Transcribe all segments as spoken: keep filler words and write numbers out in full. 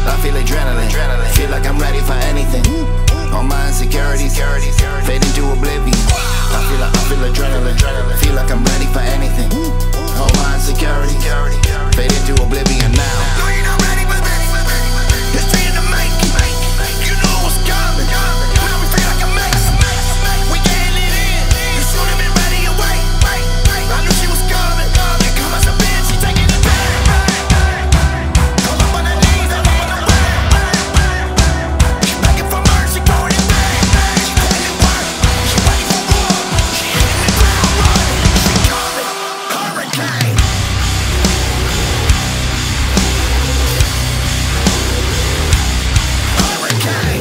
I feel adrenaline, feel like I'm ready for anything. All my insecurities fade into oblivion. I feel like I feel adrenaline, feel like I'm ready for anything. All my insecurities fade into oblivion now. No, you're not ready for this. History in the making. You know what's coming. Now we feel like a mess. We getting it in. You should have been ready and wait. I knew she was coming. You come as a bitch, she taking it back. All up on her knees, all up on the back. She begging for mercy, throwing it back. She putting it work. She ready for war. She hitting the ground running. She coming. Hurricane. Hurricane.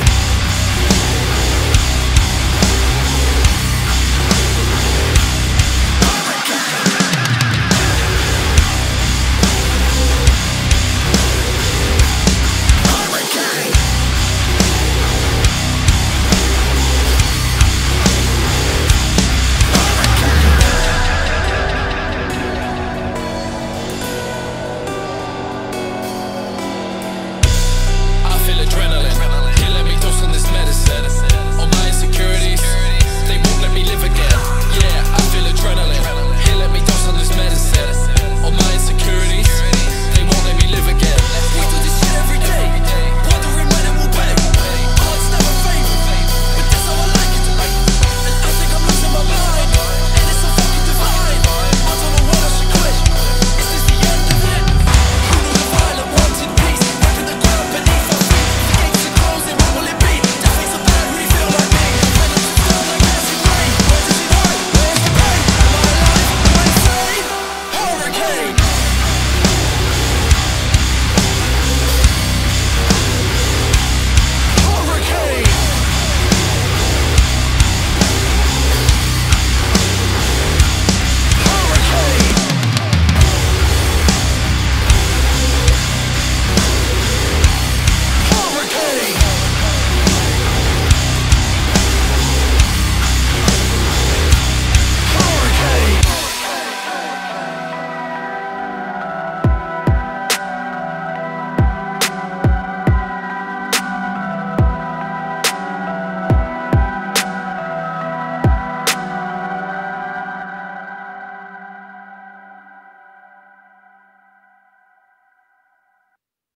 Hurricane. I feel adrenaline, here let me dose on this medicine. All my insecurities, they won't let me live again. Yeah, I feel adrenaline, here let me dose on this medicine. All my insecurities, they won't let me live again. We do this shit every day, wondering when it will pay. Hearts never fade, but that's how I like it. And I think I'm losing my mind, and it's so fucking divine. I don't know when I should quit. Is this the end of it? Who knew the violent ones in peace, rapping the ground beneath our feet? The gates are closing, what will it be? That things so bad, really feel like me. When I'm just down like acid rain. Where does it hurt? Where's the pain? Am I alive? Am I insane? Hurricane.